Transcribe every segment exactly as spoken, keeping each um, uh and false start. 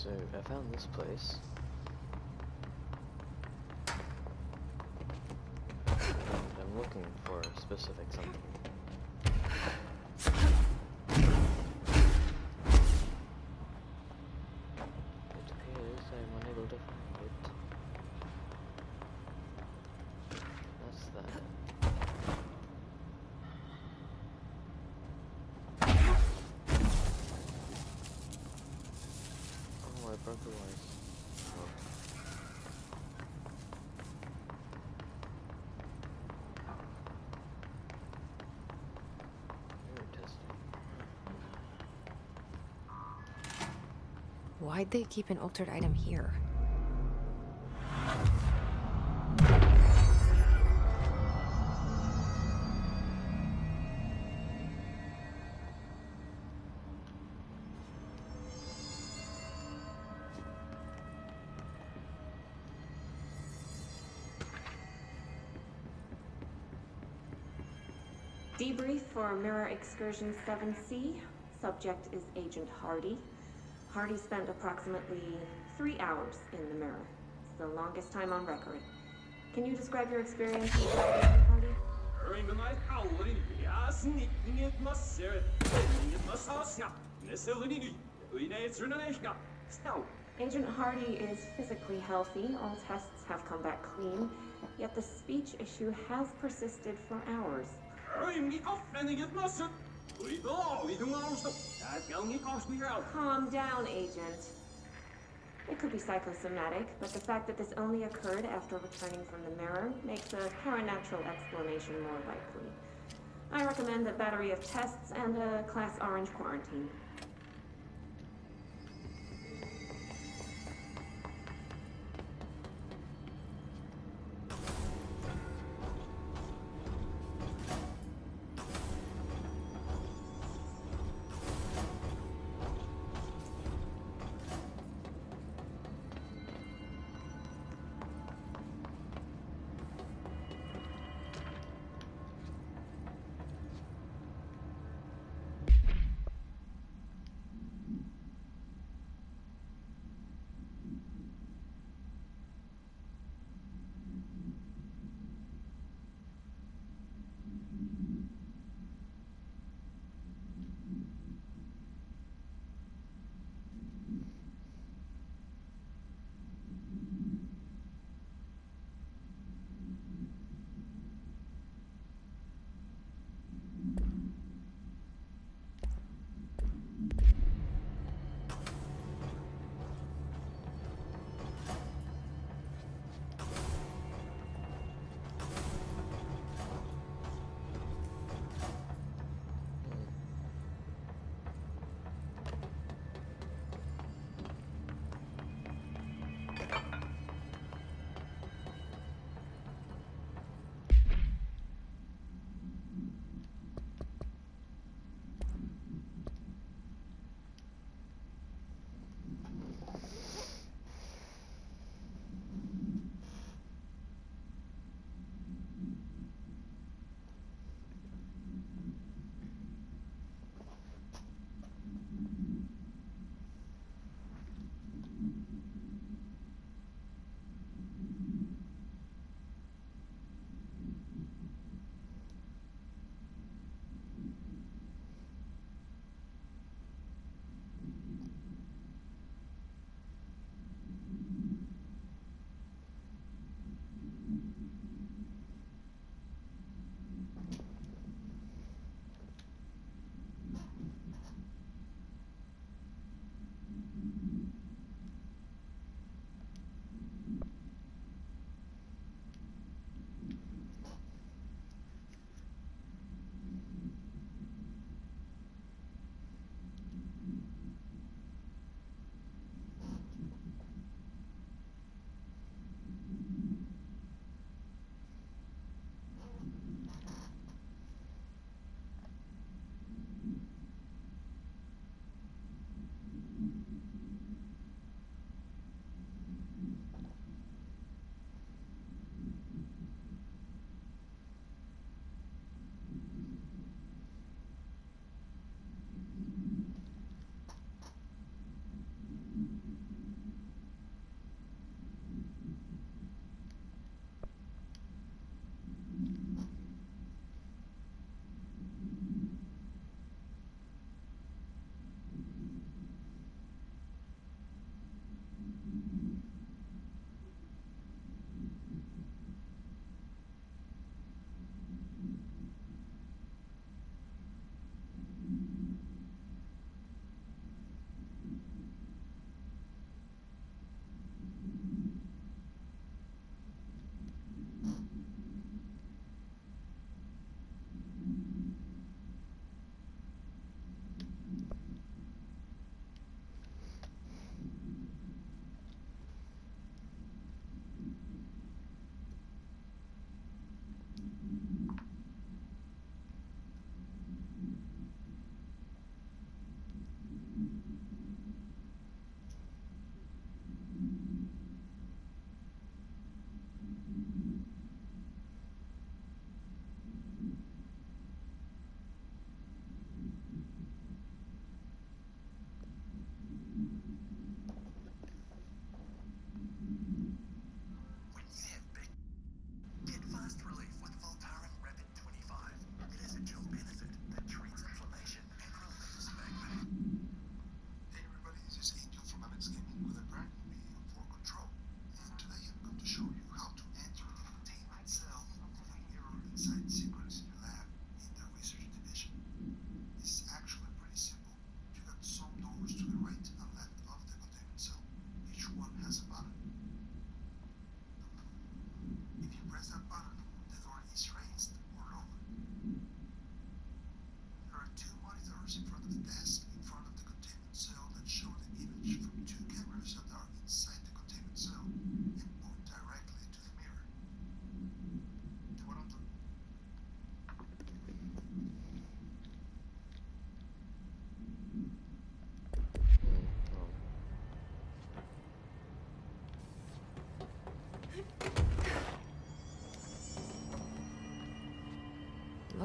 So I found this place. And I'm looking for a specific something. It appears I'm unable to find it. That's that. Oh, I broke the wires. Oh. Mirror testing. Why'd they keep an altered item here? Debrief for Mirror Excursion seven C. Subject is Agent Hardy. Hardy spent approximately three hours in the mirror. It's the longest time on record. Can you describe your experience with Agent Hardy? Agent Hardy is physically healthy. All tests have come back clean. Yet the speech issue has persisted for hours. Calm down, Agent. It could be psychosomatic, but the fact that this only occurred after returning from the mirror makes a paranatural explanation more likely. I recommend a battery of tests and a Class Orange quarantine.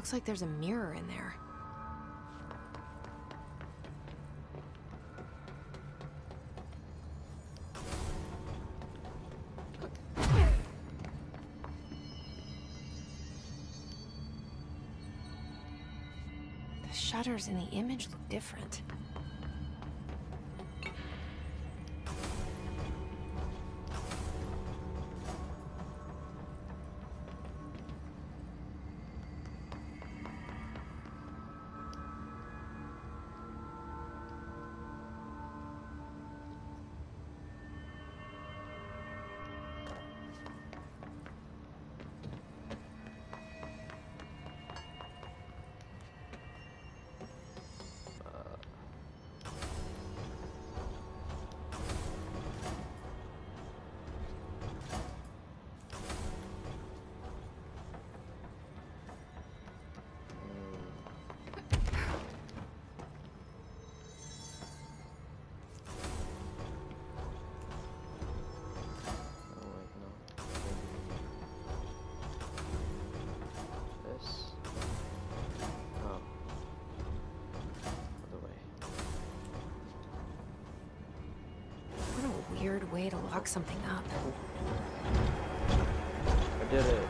Looks like there's a mirror in there. The shutters in the image look different. Weird way to lock something up. I did it.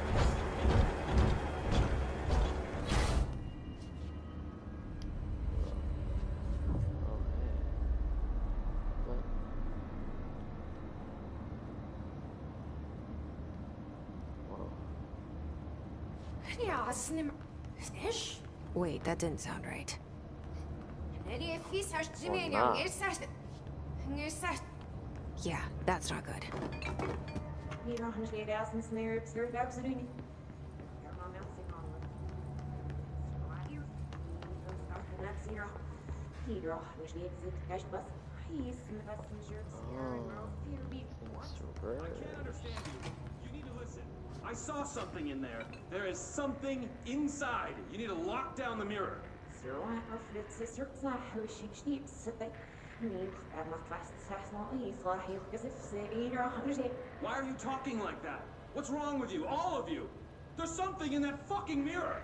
Oh, hey. What? Whoa. Wait, that didn't sound right. Yeah, that's not good. I saw something in there. There is something inside. You need to lock down the mirror. Why are you talking like that? What's wrong with you? All of you? There's something in that fucking mirror.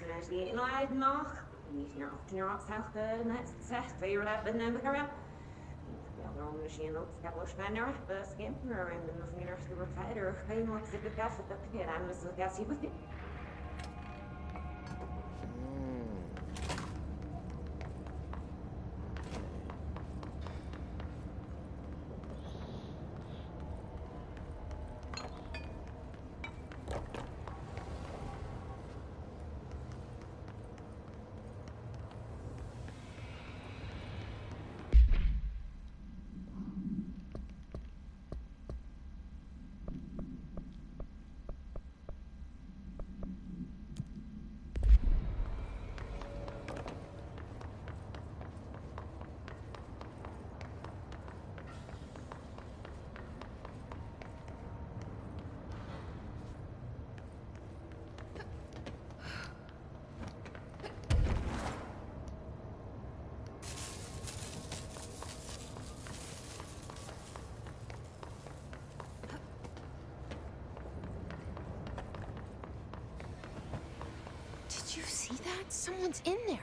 Did you see that? Someone's in there.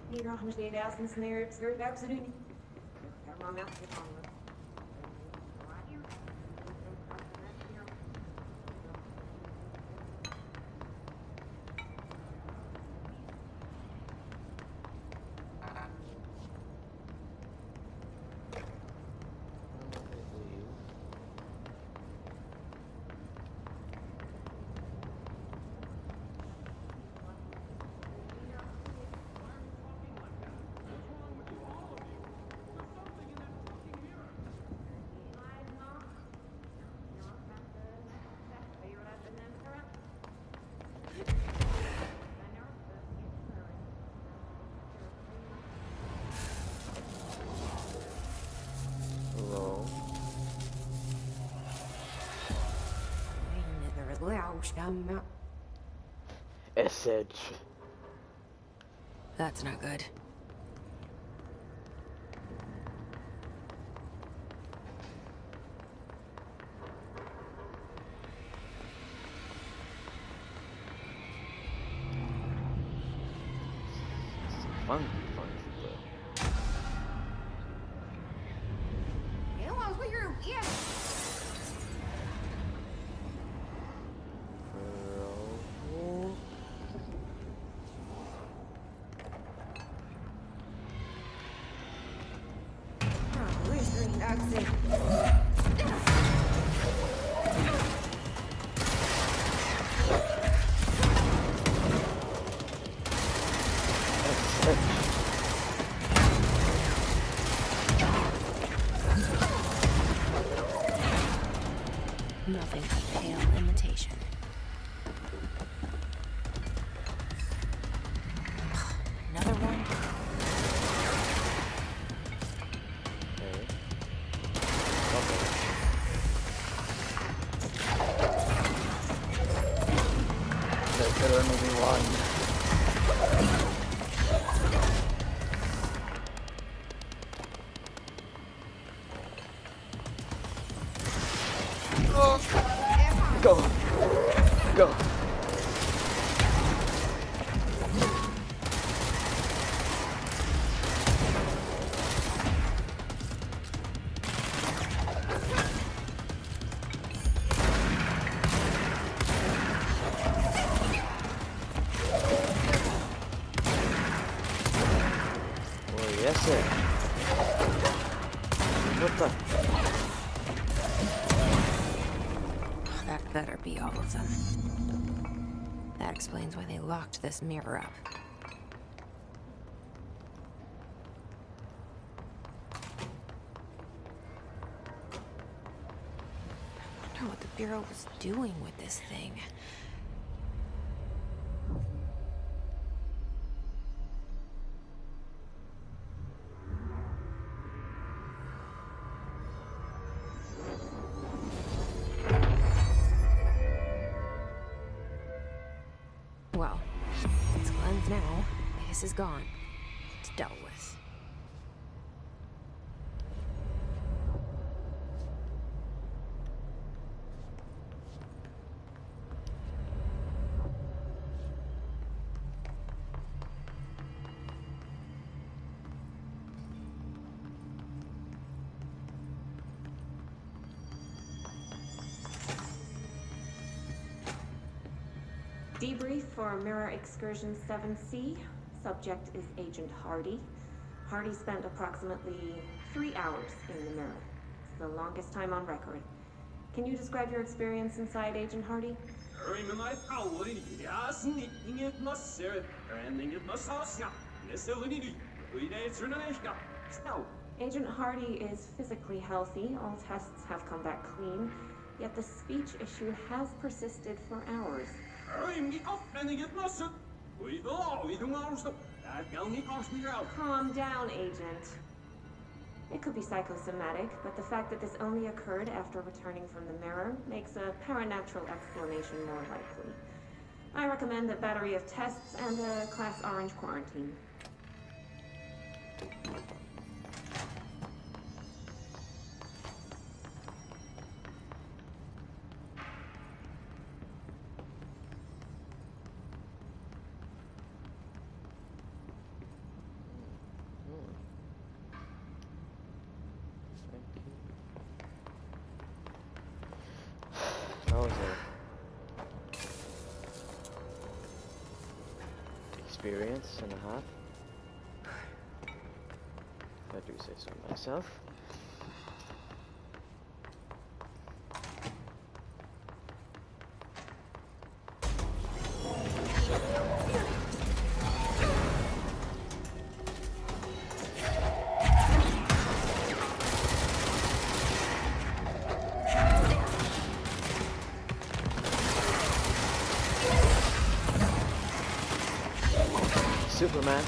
Hier haben wir erstens näher zur Absolut. Hello. S H. That's not good. Funky, funky, bro. Hello, we're yeah. Bro. Oh, where's Green Oxy? Nothing but pale imitation. Another one? Okay. Okay. There could only be one. Go. Go. Oh, yes, sir. What the? That better be all of them. That explains why they locked this mirror up. I wonder what the Bureau was doing with this thing. Well, it's cleansed now. The hiss is gone. It's dealt with. Debrief for Mirror Excursion seven C. Subject is Agent Hardy. Hardy spent approximately three hours in the mirror. It's the longest time on record. Can you describe your experience inside, Agent Hardy? Agent Hardy is physically healthy. All tests have come back clean. Yet the speech issue has persisted for hours. Calm down, Agent. It could be psychosomatic, but the fact that this only occurred after returning from the mirror makes a paranatural explanation more likely. I recommend a battery of tests and a Class Orange quarantine. experience and a half. If I do say so myself. Superman.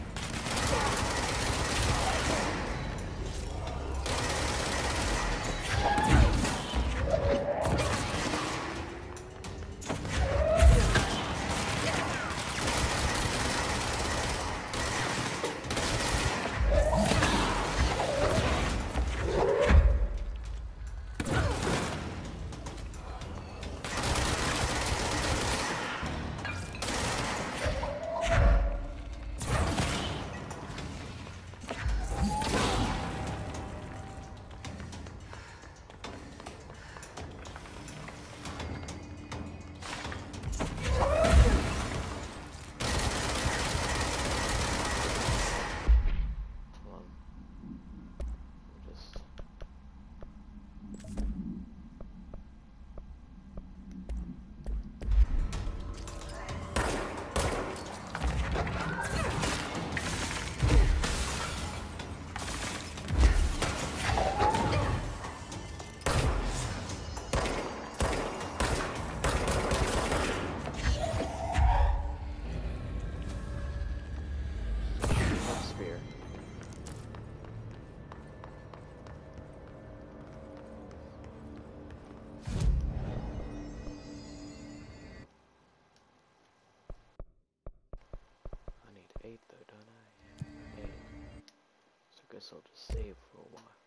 Spear. I need eight though, don't I? Eight. So I guess I'll just save for a while.